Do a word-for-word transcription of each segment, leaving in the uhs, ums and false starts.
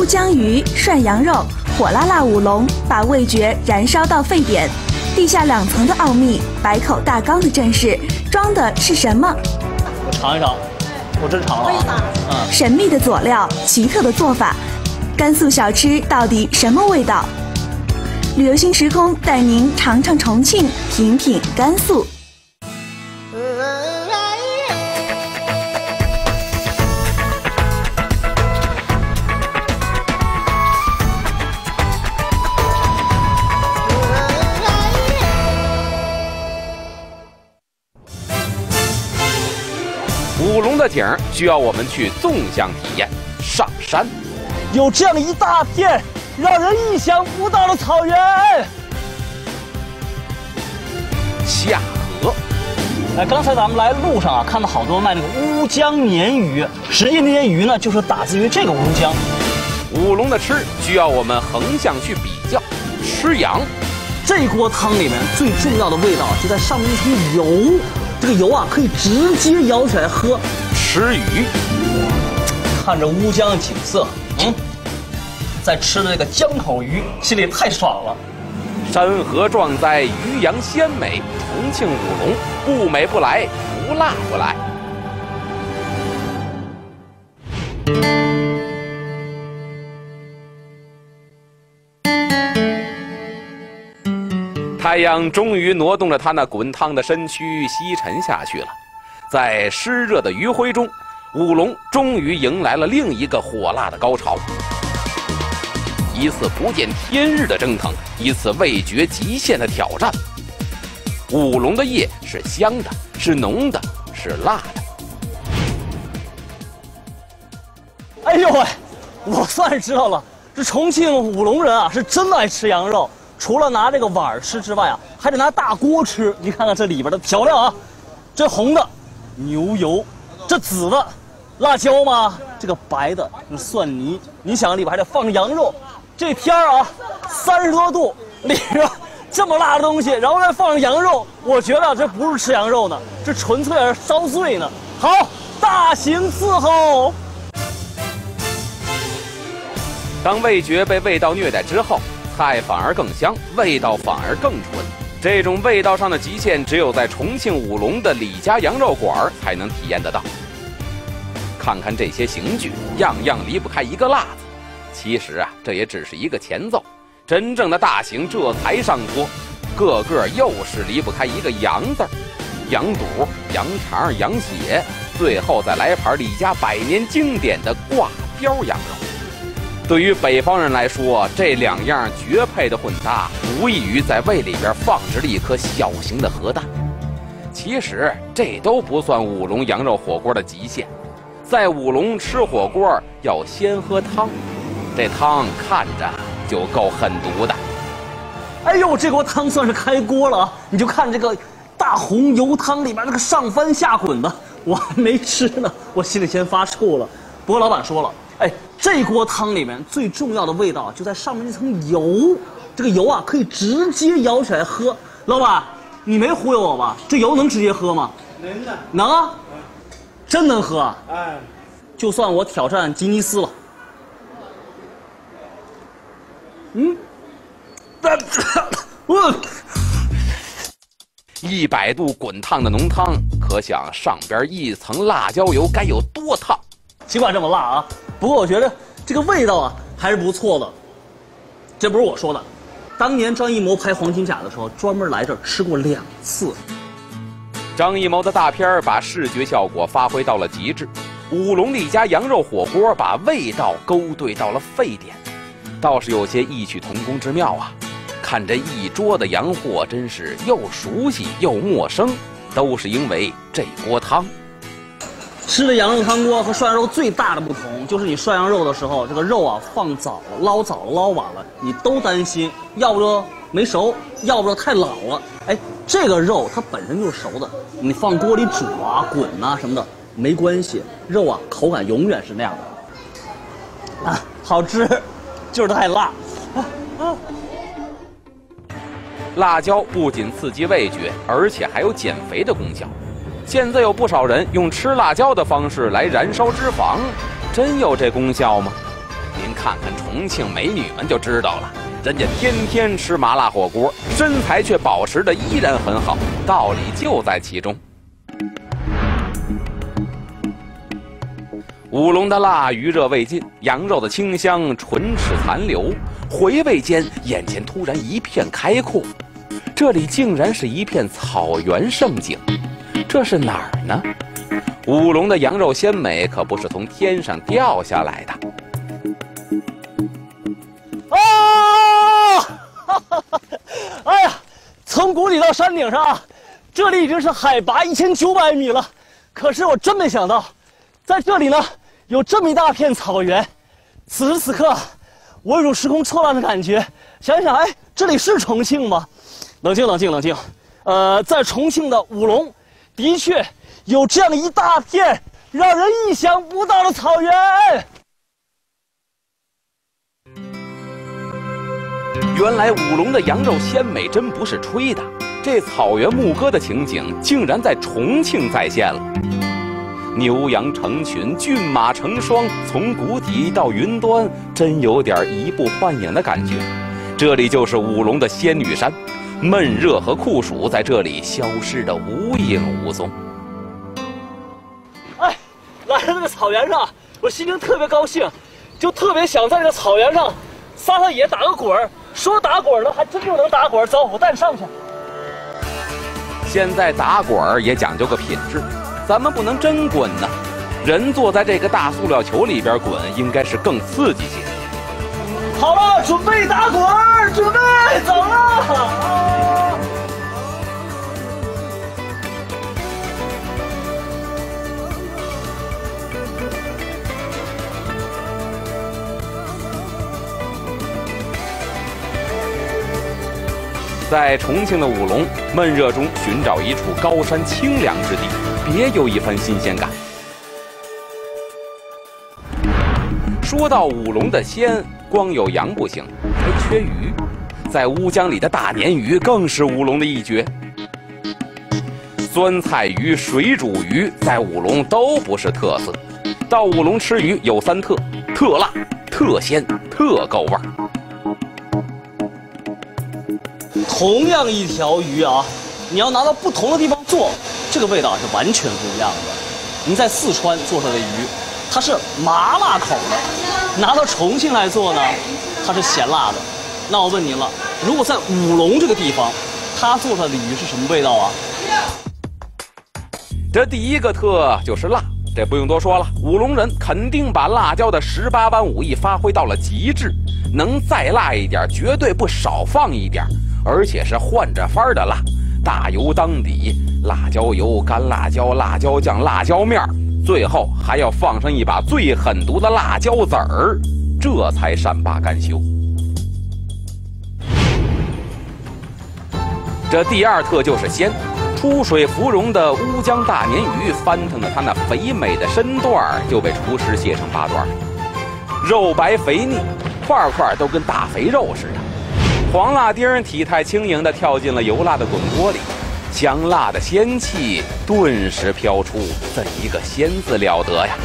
乌江鱼、涮羊肉、火辣辣五龙，把味觉燃烧到沸点。地下两层的奥秘，百口大缸的阵势，装的是什么？ 我尝一尝，我真尝了啊！嗯， 神秘的佐料，奇特的做法，甘肃小吃到底什么味道？旅游新时空带您尝尝重庆，品品甘肃。 五龙的景儿需要我们去纵向体验，上山。 有这样一大片让人意想不到的草原。 下河。 哎，刚才咱们来路上啊，看到好多卖那个乌江鲶鱼，实际那些鱼呢，就是打自于这个乌江。 五龙的吃需要我们横向去比较，吃羊。 这锅汤里面最重要的味道就在上面一层油。这个油啊，可以直接舀起来喝。 吃鱼， 看着乌江景色，嗯，在吃的这个江口鱼，心里太爽了。 山河壮哉，鱼羊鲜美，重庆五龙不美不来，不辣不来。太阳终于挪动了它那滚烫的身躯，西沉下去了。在湿热的余晖中，五龙终于迎来了另一个火辣的高潮。一次不见天日的蒸腾，一次味觉极限的挑战。五龙的叶是香的，是浓的，是辣的。 哎呦喂，我算是知道了，这重庆五龙人啊，是真爱吃羊肉。除了拿这个碗吃之外啊，还得拿大锅吃。你看看这里边的调料啊，这红的牛油，这紫的辣椒吗？这个白的是蒜泥。你想里边还得放羊肉，这天儿啊，三十多度，里边这么辣的东西，然后再放上羊肉，我觉得这不是吃羊肉呢，这纯粹是烧碎呢。好，大刑伺候。 当味觉被味道虐待之后，菜反而更香，味道反而更纯。这种味道上的极限，只有在重庆五龙的李家羊肉馆才能体验得到。看看这些刑具，样样离不开一个辣字。其实啊，这也只是一个前奏，真正的大刑这才上桌，个个又是离不开一个羊字儿。羊肚、羊肠、羊血，最后再来盘李家百年经典的挂标羊肉。对于北方人来说，这两样绝配的混搭，无异于在胃里边放置了一颗小型的核弹。其实这都不算五龙羊肉火锅的极限，在五龙吃火锅要先喝汤，这汤看着就够狠毒的。 哎呦，这锅汤算是开锅了啊！你就看这个大红油汤里面那个上翻下滚的，我还没吃呢，我心里先发怵了。不过老板说了，哎，这锅汤里面最重要的味道就在上面那层油，这个油啊可以直接舀起来喝。老板，你没忽悠我吧？这油能直接喝吗？ 能的。 能啊？真能喝啊？ 哎， 就算我挑战吉尼斯了。嗯，我一百度滚烫的浓汤，可想上边一层辣椒油该有多烫。 尽管这么辣啊，不过我觉得这个味道啊还是不错的。这不是我说的，当年张艺谋拍《黄金甲》的时候，专门来这儿吃过两次。 张艺谋的大片把视觉效果发挥到了极致，五龙李家羊肉火锅把味道勾兑到了沸点，倒是有些异曲同工之妙啊。看这一桌的洋货，真是又熟悉又陌生，都是因为这锅汤。 吃的羊肉汤锅和涮肉最大的不同，就是你涮羊肉的时候，这个肉啊放早了、捞早了、捞晚了，你都担心，要不就没熟，要不就太老了。哎，这个肉它本身就是熟的，你放锅里煮啊、滚啊什么的没关系，肉啊口感永远是那样的。啊，好吃，就是太辣。啊啊！ 辣椒不仅刺激味觉，而且还有减肥的功效。现在有不少人用吃辣椒的方式来燃烧脂肪，真有这功效吗？ 您看看重庆美女们就知道了，人家天天吃麻辣火锅，身材却保持的依然很好，道理就在其中。武隆的辣余热未尽，羊肉的清香唇齿残留，回味间眼前突然一片开阔，这里竟然是一片草原胜景，这是哪儿呢？武隆的羊肉鲜美可不是从天上掉下来的。 啊！哎呀，从谷底到山顶上啊，这里已经是海拔一千九百米了。可是我真没想到，在这里呢有这么一大片草原。此时此刻，我有种时空错乱的感觉。想想，哎，这里是重庆吗？冷静，冷静，冷静。呃，在重庆的武隆，的确有这样一大片让人意想不到的草原。 原来武隆的羊肉鲜美真不是吹的，这草原牧歌的情景竟然在重庆再现了。牛羊成群，骏马成双，从谷底到云端，真有点移步幻影的感觉。这里就是武隆的仙女山，闷热和酷暑在这里消失得无影无踪。 哎，来到这个草原上，我心情特别高兴，就特别想在这个草原上撒撒野，打个滚儿。说打滚呢，还真就能打滚。走，我带你上去。 现在打滚也讲究个品质，咱们不能真滚呢。人坐在这个大塑料球里边滚，应该是更刺激些。 好了，准备打滚，准备走了。啊在重庆的武隆，闷热中寻找一处高山清凉之地，别有一番新鲜感。说到武隆的鲜，光有羊不行，还缺鱼。在乌江里的大鲶鱼更是武隆的一绝。酸菜鱼、水煮鱼在武隆都不是特色。到武隆吃鱼有三特：特辣、特鲜、特够味儿。 同样一条鱼啊，你要拿到不同的地方做，这个味道是完全不一样的。您在四川做出来的鱼，它是麻辣口的；拿到重庆来做呢，它是咸辣的。那我问您了，如果在武隆这个地方，它做出来的鱼是什么味道啊？ 这第一个特就是辣，这不用多说了，武隆人肯定把辣椒的十八般武艺发挥到了极致，能再辣一点，绝对不少放一点。而且是换着法儿的辣，大油当底，辣椒油、干辣椒、辣椒酱、辣椒面，最后还要放上一把最狠毒的辣椒籽儿，这才善罢甘休。这第二特就是鲜，出水芙蓉的乌江大鲶鱼翻腾着它那肥美的身段，就被厨师切成八段，肉白肥腻，块块都跟大肥肉似的。黄辣丁体态轻盈地跳进了油辣的滚锅里，香辣的鲜气顿时飘出，怎一个鲜字了得呀！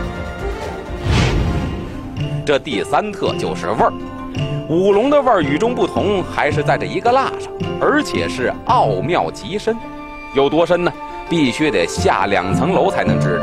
这第三特就是味儿，武隆的味儿与众不同，还是在这一个辣上，而且是奥妙极深。有多深呢？必须得下两层楼才能知道。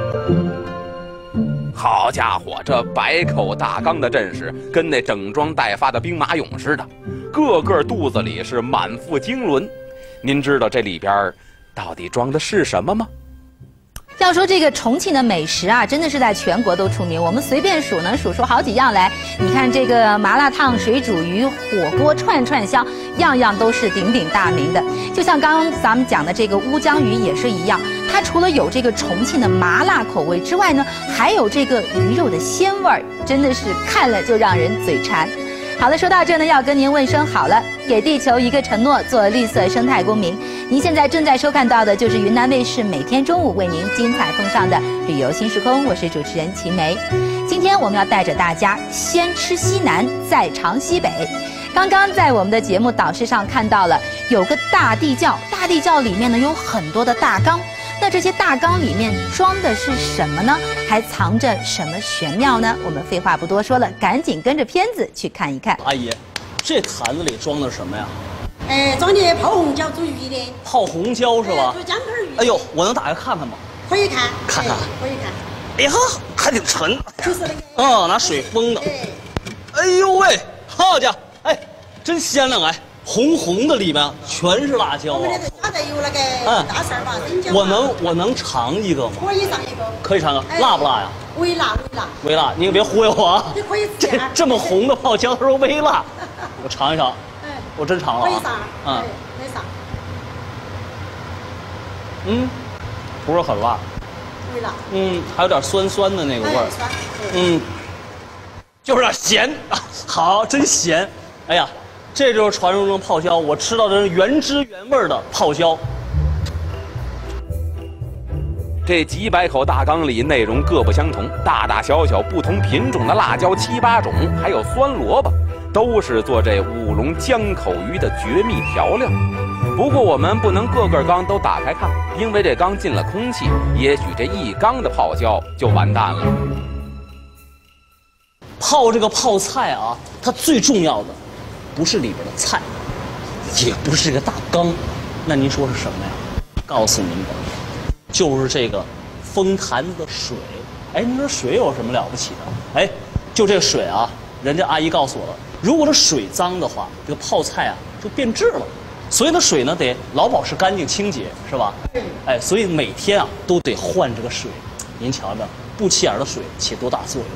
好家伙，这百口大缸的阵势，跟那整装待发的兵马俑似的，个个肚子里是满腹经纶。您知道这里边到底装的是什么吗？ 要说这个重庆的美食啊，真的是在全国都出名。我们随便数能数出好几样来。你看这个麻辣烫、水煮鱼、火锅、串串香，样样都是鼎鼎大名的。就像刚刚咱们讲的这个乌江鱼也是一样，它除了有这个重庆的麻辣口味之外呢，还有这个鱼肉的鲜味儿，真的是看了就让人嘴馋。好了，说到这呢，要跟您问声好了，给地球一个承诺，做绿色生态公民。您现在正在收看到的就是云南卫视每天中午为您精彩奉上的旅游新时空，我是主持人齐梅。今天我们要带着大家先吃西南，再尝西北。刚刚在我们的节目导视上看到了有个大地窖，大地窖里面呢有很多的大缸， 那这些大缸里面装的是什么呢？还藏着什么玄妙呢？我们废话不多说了，赶紧跟着片子去看一看。 阿姨，这坛子里装的什么呀？ 哎，装的泡红椒煮鱼的。 泡红椒是吧？ 煮姜根鱼。 哎呦，我能打开看看吗？ 可以看。 看看。 可以看。 哎呀，还挺沉。 就是那个。 嗯，拿水封的。哎呦喂，好家伙，哎，真鲜亮哎！红红的里面全是辣椒啊！ 我们这家在有那个大蒜吧，生姜。 我能我能尝一个吗？ 可以上一个。 可以尝个，辣不辣呀？ 微辣，微辣。 微辣，你可别忽悠我啊！ 你可以这这么红的泡椒，他说微辣，我尝一尝。哎，我真尝了啊！ 可以上，嗯，可以上。 嗯，不是很辣。 微辣。 嗯，还有点酸酸的那个味儿。 酸。 嗯，就是点咸啊！好，真咸！哎呀。这就是传说中的泡椒，我吃到的是原汁原味的泡椒。 这几百口大缸里内容各不相同，大大小小不同品种的辣椒七八种，还有酸萝卜，都是做这五龙江口鱼的绝密调料。不过我们不能个个缸都打开看，因为这缸进了空气，也许这一缸的泡椒就完蛋了。 泡这个泡菜啊，它最重要的。不是里边的菜，也不是这个大缸，那您说是什么呀？告诉您吧，就是这个封坛子的水。哎，您说水有什么了不起的？哎，就这水啊，人家阿姨告诉我了，如果这水脏的话，这个泡菜啊就变质了。所以呢，水呢得老保持干净清洁，是吧？哎，所以每天啊都得换这个水。您瞧着，不起眼的水起多大作用？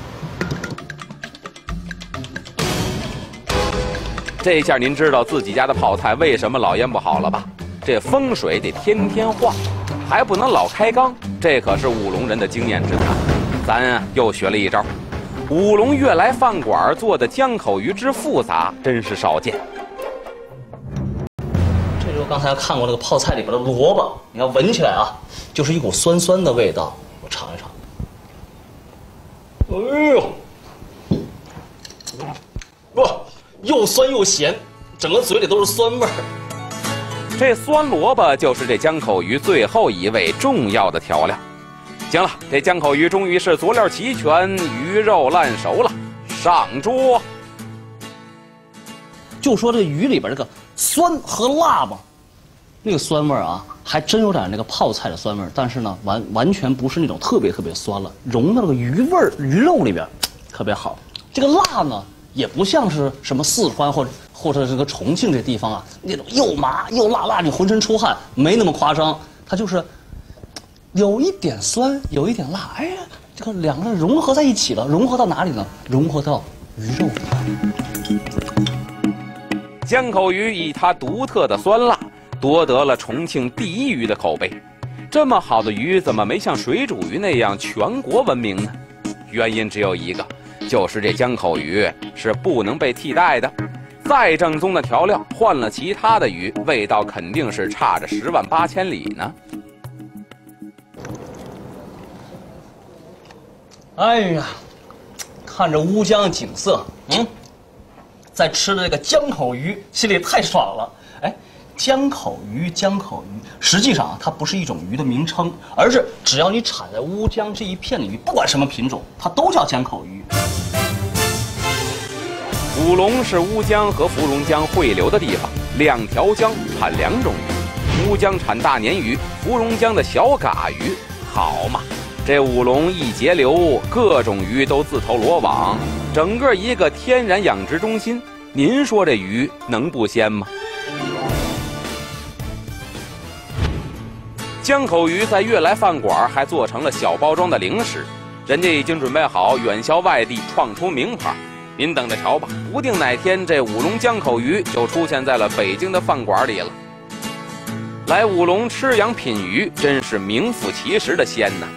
这下您知道自己家的泡菜为什么老腌不好了吧？这风水得天天换，还不能老开缸，这可是五龙人的经验之谈。咱又学了一招，五龙悦来饭馆做的江口鱼之复杂，真是少见。 这就是刚才看过那个泡菜里边的萝卜，你看闻起来啊，就是一股酸酸的味道。我尝一尝。哎呦，哇！又酸又咸，整个嘴里都是酸味儿。 这酸萝卜就是这江口鱼最后一味重要的调料。行了，这江口鱼终于是佐料齐全，鱼肉烂熟了，上桌。 就说这鱼里边这个酸和辣吧，那个酸味儿啊，还真有点那个泡菜的酸味儿，但是呢，完完全不是那种特别特别酸了，融到那个鱼味儿、鱼肉里边，特别好。这个辣呢？也不像是什么四川或者或者这个重庆这地方啊，那种又麻又辣辣，你浑身出汗，没那么夸张。它就是有一点酸，有一点辣，哎呀，这个两个人融合在一起了，融合到哪里呢？融合到鱼肉里。 江口鱼以它独特的酸辣，夺得了重庆第一鱼的口碑。这么好的鱼，怎么没像水煮鱼那样全国闻名呢？原因只有一个。就是这江口鱼是不能被替代的，再正宗的调料换了其他的鱼，味道肯定是差着十万八千里呢。 哎呀，看着乌江景色，嗯，在吃的这个江口鱼，心里太爽了。哎，江口鱼，江口鱼，实际上啊，它不是一种鱼的名称，而是只要你产在乌江这一片的鱼，不管什么品种，它都叫江口鱼。 五龙是乌江和芙蓉江汇流的地方，两条江产两种鱼，乌江产大鲶鱼，芙蓉江的小嘎鱼。好嘛，这五龙一节流，各种鱼都自投罗网，整个一个天然养殖中心。您说这鱼能不鲜吗？江口鱼在悦来饭馆还做成了小包装的零食，人家已经准备好远销外地，创出名牌。您等着瞧吧，不定哪天这五龙江口鱼就出现在了北京的饭馆里了。来五龙吃羊品鱼，真是名副其实的鲜呐！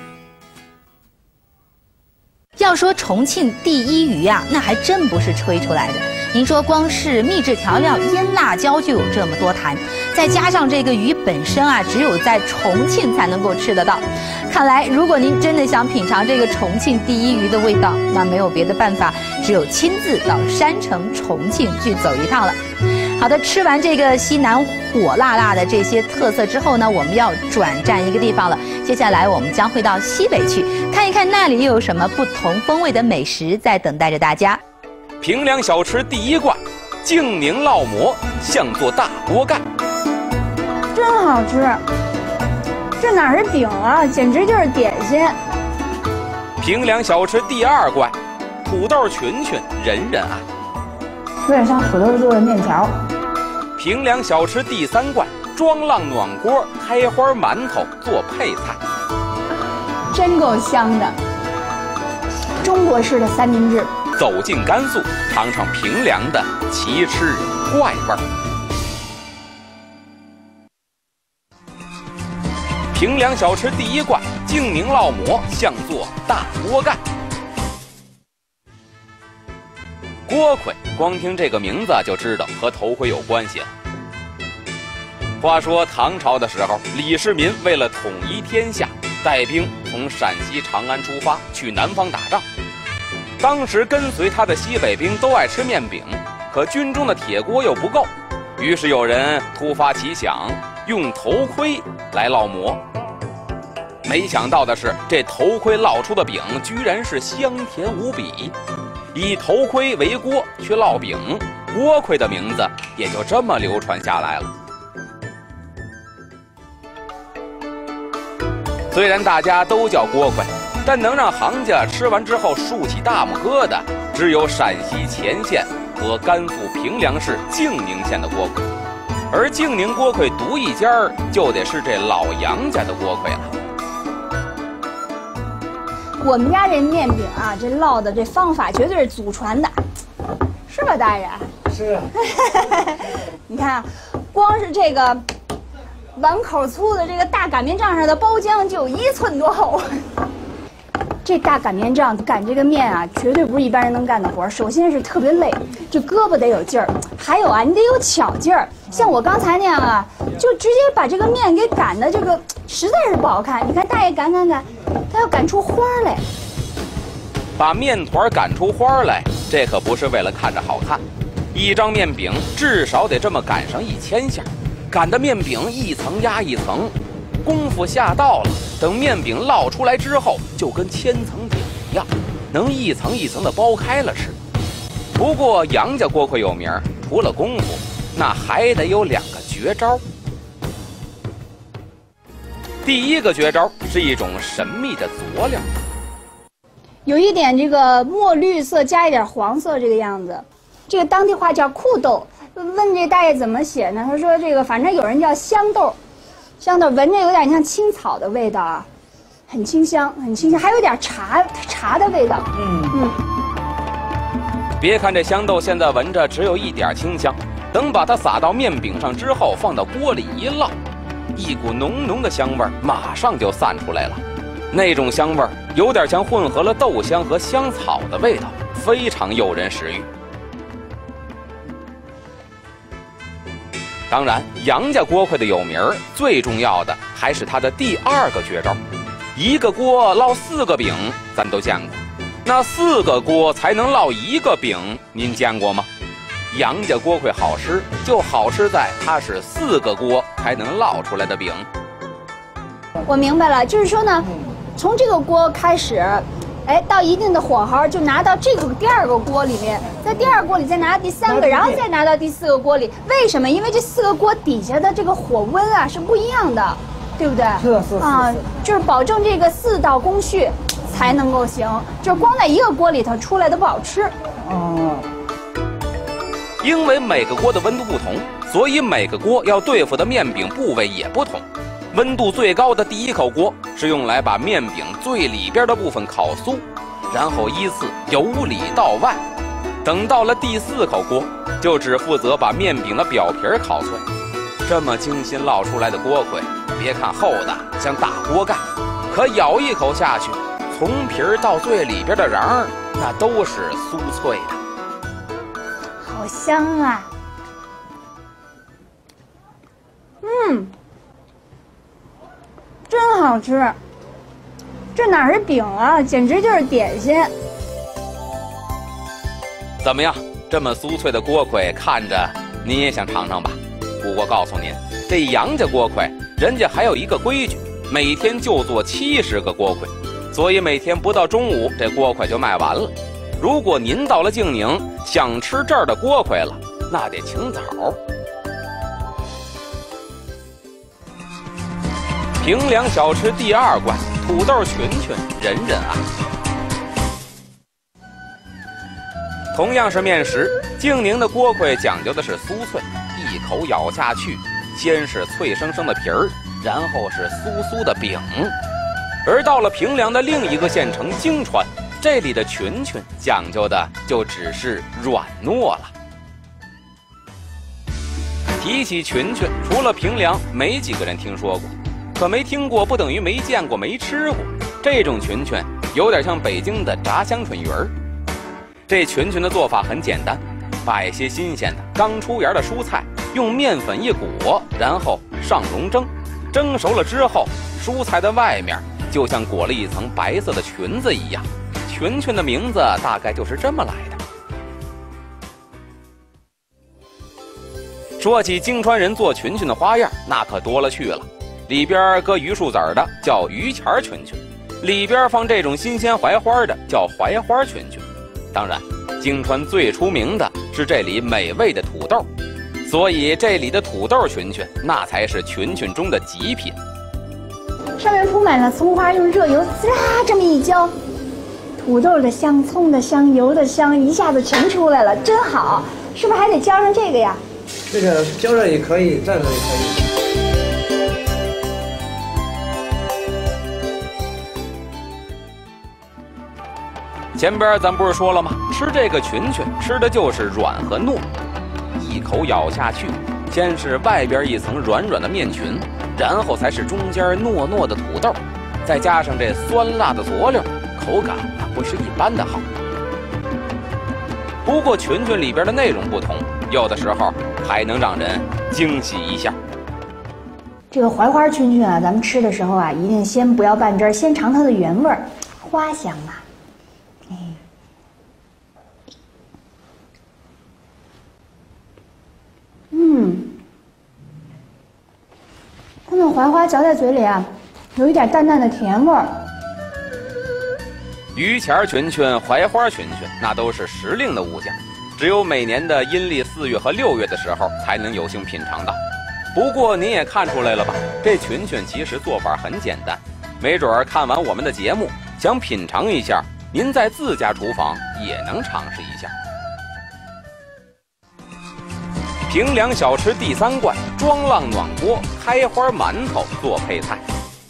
要说重庆第一鱼啊，那还真不是吹出来的。您说光是秘制调料腌辣椒就有这么多坛，再加上这个鱼本身啊，只有在重庆才能够吃得到。看来，如果您真的想品尝这个重庆第一鱼的味道，那没有别的办法，只有亲自到山城重庆去走一趟了。 好的，吃完这个西南火辣辣的这些特色之后呢，我们要转战一个地方了。接下来我们将会到西北去看一看那里又有什么不同风味的美食在等待着大家。 平凉小吃第一冠，净宁烙馍像做大锅盖， 真好吃。这哪是饼啊，简直就是点心。 平凉小吃第二冠，土豆群群人人爱， 有点像土豆做的面条。 平凉小吃第三冠，装浪暖锅开花馒头做配菜， 真够香的。中国式的三明治。 走进甘肃，尝尝平凉的奇吃怪味儿。平凉小吃第一冠，净宁烙馍像做大锅盖。锅盔，光听这个名字就知道和头盔有关系了。话说唐朝的时候，李世民为了统一天下，带兵从陕西长安出发去南方打仗。当时跟随他的西北兵都爱吃面饼，可军中的铁锅又不够，于是有人突发奇想，用头盔来烙馍。没想到的是，这头盔烙出的饼居然是香甜无比。以头盔为锅去烙饼，锅盔的名字也就这么流传下来了。虽然大家都叫锅盔，但能让行家吃完之后竖起大拇哥的，只有陕西乾县和甘肃平凉市净宁县的锅盔。而净宁锅盔独一家，就得是这老杨家的锅盔了。 我们家这面饼啊，这烙的这方法绝对是祖传的，是吧，大人？ 是。 你看，光是这个碗口粗的这个大擀面杖上的包浆就有一寸多厚。这大擀面杖擀这个面啊，绝对不是一般人能干的活。首先是特别累，这胳膊得有劲儿，还有啊，你得有巧劲儿。像我刚才那样啊，就直接把这个面给擀的这个实在是不好看。你看大爷擀擀擀，他要擀出花来。 把面团擀出花来，这可不是为了看着好看。一张面饼至少得这么擀上一千下，擀的面饼一层压一层，功夫下到了，等面饼烙出来之后，就跟千层饼一样，能一层一层的剥开了吃。不过杨家锅盔有名，除了功夫，那还得有两个绝招。第一个绝招是一种神秘的佐料， 有一点这个墨绿色加一点黄色这个样子，这个当地话叫酷豆。问这大爷怎么写呢？他说这个反正有人叫香豆，香豆闻着有点像青草的味道啊，很清香，很清香，还有点茶茶的味道。嗯嗯。 别看这香豆现在闻着只有一点清香，等把它撒到面饼上之后，放到锅里一烙，一股浓浓的香味儿马上就散出来了。那种香味儿有点像混合了豆香和香草的味道，非常诱人食欲。当然，杨家锅盔的有名儿，最重要的还是它的第二个绝招。一个锅烙四个饼，咱都见过。那四个锅才能烙一个饼，您见过吗？杨家锅盔好吃，就好吃在它是四个锅才能烙出来的饼。 我明白了，就是说呢，从这个锅开始，哎，到一定的火候就拿到这个第二个锅里面，在第二锅里再拿到第三个，然后再拿到第四个锅里。为什么？因为这四个锅底下的这个火温啊是不一样的，对不对？ 是是啊，就是保证这个四道工序才能够行，就是光在一个锅里头出来的不好吃。 哦。 因为每个锅的温度不同，所以每个锅要对付的面饼部位也不同。温度最高的第一口锅是用来把面饼最里边的部分烤酥，然后依次由里到外。等到了第四口锅，就只负责把面饼的表皮烤脆。这么精心烙出来的锅盔，别看厚的像大锅盖，可咬一口下去，从皮儿到最里边的瓤儿，那都是酥脆的。 好香啊！嗯。真好吃，这哪是饼啊，简直就是点心。 怎么样，这么酥脆的锅盔看着你也想尝尝吧？不过告诉您，这杨家锅盔人家还有一个规矩，每天就做七十个锅盔，所以每天不到中午这锅盔就卖完了。如果您到了静宁想吃这儿的锅盔了，那得请早。平凉小吃第二关，土豆群群人人爱。同样是面食，静宁的锅盔讲究的是酥脆，一口咬下去，先是脆生生的皮儿，然后是酥酥的饼。而到了平凉的另一个县城京川，这里的群群讲究的就只是软糯了。提起群群，除了平凉，没几个人听说过。可没听过不等于没见过、没吃过。这种群群有点像北京的炸香椿鱼儿。这群群的做法很简单，把一些新鲜的、刚出芽的蔬菜用面粉一裹，然后上笼蒸。蒸熟了之后，蔬菜的外面就像裹了一层白色的裙子一样。群群的名字大概就是这么来的。说起京川人做群群的花样，那可多了去了。里边搁榆树籽儿的叫榆钱群群，里边放这种新鲜槐花的叫槐花群群。当然，京川最出名的是这里美味的土豆，所以这里的土豆群群那才是群群中的极品。 上面铺满了葱花，用热油滋啦这么一浇，土豆的香、葱的香、油的香一下子全出来了，真好。是不是还得浇上这个呀？ 这个浇着也可以，蘸着也可以。 前边咱不是说了吗？吃这个群群，吃的就是软和糯。一口咬下去，先是外边一层软软的面群，然后才是中间糯糯的土豆，再加上这酸辣的佐料，口感那不是一般的好。不过群群里边的内容不同，有的时候还能让人惊喜一下。 这个槐花群群啊，咱们吃的时候啊，一定先不要拌汁儿，先尝它的原味儿，花香啊。哎，嗯，它那槐花嚼在嘴里啊，有一点淡淡的甜味儿。 榆钱群群、槐花群群，那都是时令的物件，只有每年的阴历四月和六月的时候才能有幸品尝到。不过您也看出来了吧？这群群其实做法很简单，没准儿看完我们的节目，想品尝一下，您在自家厨房也能尝试一下。平凉小吃第三关，庄浪暖锅开花馒头做配菜。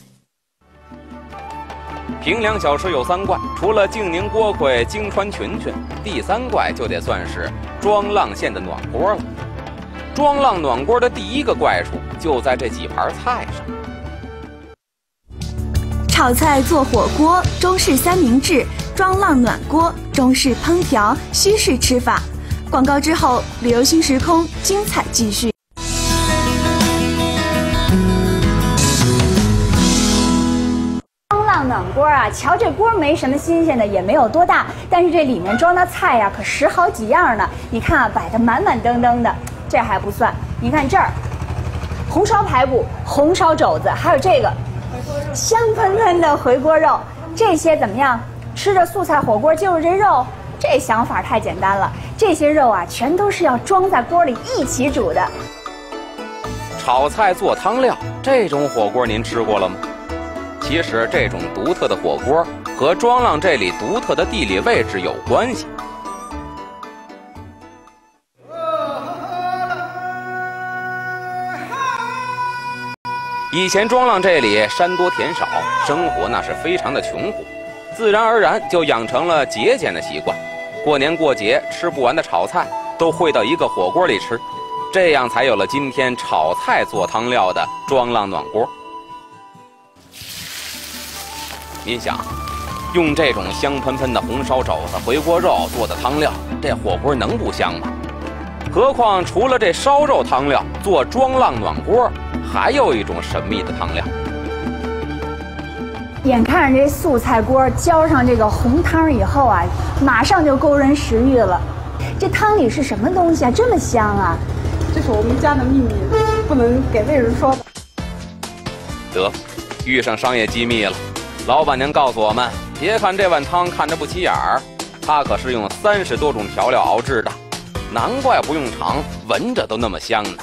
平凉小吃有三怪，除了静宁锅盔、京川群群，第三怪就得算是庄浪县的暖锅了。庄浪暖锅的第一个怪处就在这几盘菜上。 炒菜做火锅，中式三明治，庄浪暖锅，中式烹调，西式吃法。广告之后，旅游新时空精彩继续。 暖锅啊，瞧这锅没什么新鲜的，也没有多大，但是这里面装的菜呀、啊，可十好几样呢。你看啊，摆得满满登登的，这还不算。你看这儿，红烧排骨、红烧肘子，还有这个香喷喷的回锅肉，这些怎么样？吃着素菜火锅就是这肉，这想法太简单了。这些肉啊，全都是要装在锅里一起煮的。 炒菜做汤料，这种火锅您吃过了吗？其实这种独特的火锅和庄浪这里独特的地理位置有关系。以前庄浪这里山多田少，生活那是非常的穷苦，自然而然就养成了节俭的习惯。过年过节吃不完的炒菜都烩到一个火锅里吃，这样才有了今天炒菜做汤料的庄浪暖锅。您想，用这种香喷喷的红烧肘子、回锅肉做的汤料，这火锅能不香吗？何况除了这烧肉汤料，做庄浪暖锅还有一种神秘的汤料。 眼看着这素菜锅浇上这个红汤以后啊，马上就勾人食欲了。这汤里是什么东西啊？这么香啊！ 这是我们家的秘密，不能给外人说。 得，遇上商业机密了。老板娘告诉我们，别看这碗汤看着不起眼儿，它可是用三十多种调料熬制的，难怪不用尝，闻着都那么香呢。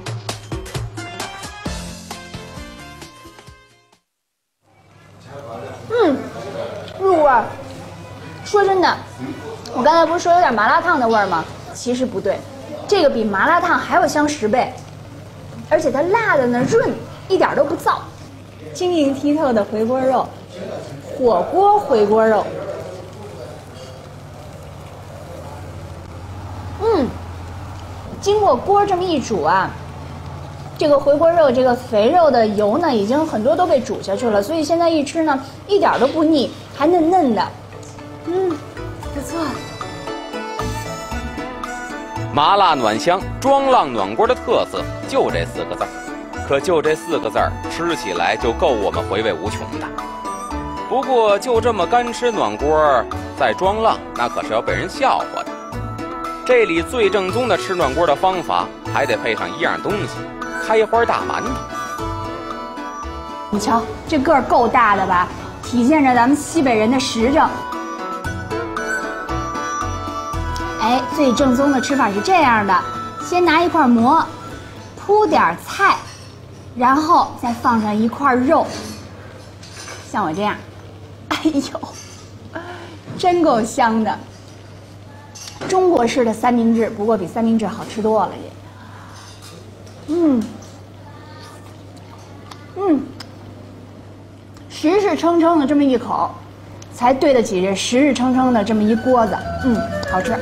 嗯，入味儿。说真的，我刚才不是说有点麻辣烫的味儿吗？其实不对，这个比麻辣烫还要香十倍，而且它辣的呢润，一点都不燥。晶莹剔透的回锅肉，火锅回锅肉。嗯，经过锅这么一煮啊，这个回锅肉这个肥肉的油呢，已经很多都被煮下去了，所以现在一吃呢，一点都不腻，还嫩嫩的。嗯，不错。 麻辣暖香，庄浪暖锅的特色就这四个字儿，可就这四个字儿，吃起来就够我们回味无穷的。不过就这么干吃暖锅，在庄浪那可是要被人笑话的。这里最正宗的吃暖锅的方法，还得配上一样东西——开花大馒头。 你瞧，这个儿够大的吧？体现着咱们西北人的实诚。哎，最正宗的吃法是这样的：先拿一块馍，铺点菜，然后再放上一块肉，像我这样。哎呦，真够香的！中国式的三明治，不过比三明治好吃多了也。嗯，嗯，实实诚诚的这么一口，才对得起这实实诚诚的这么一锅子。嗯，好吃。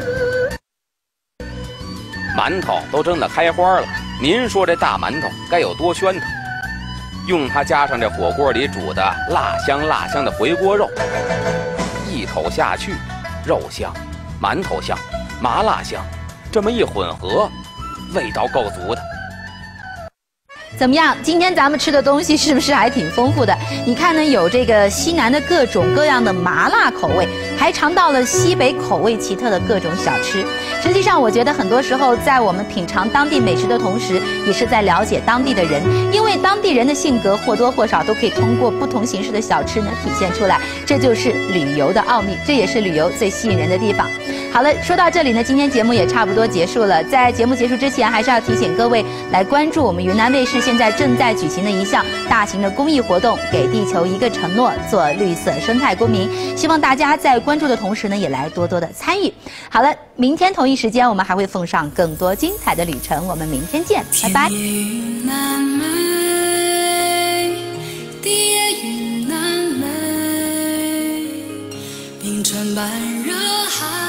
馒头都蒸得开花了，您说这大馒头该有多暄头？用它加上这火锅里煮的辣香辣香的回锅肉，一口下去，肉香，馒头香，麻辣香，这么一混合，味道够足的。 怎么样？今天咱们吃的东西是不是还挺丰富的？你看呢，有这个西南的各种各样的麻辣口味，还尝到了西北口味奇特的各种小吃。实际上，我觉得很多时候在我们品尝当地美食的同时，也是在了解当地的人，因为当地人的性格或多或少都可以通过不同形式的小吃呢体现出来。这就是旅游的奥秘，这也是旅游最吸引人的地方。好了，说到这里呢，今天节目也差不多结束了。在节目结束之前，还是要提醒各位来关注我们云南卫视现在正在举行的一项大型的公益活动，给地球一个承诺，做绿色生态公民。希望大家在关注的同时呢，也来多多的参与。好了，明天同一时间我们还会奉上更多精彩的旅程，我们明天见，拜拜。 云南美，地也云南美，冰川般热海。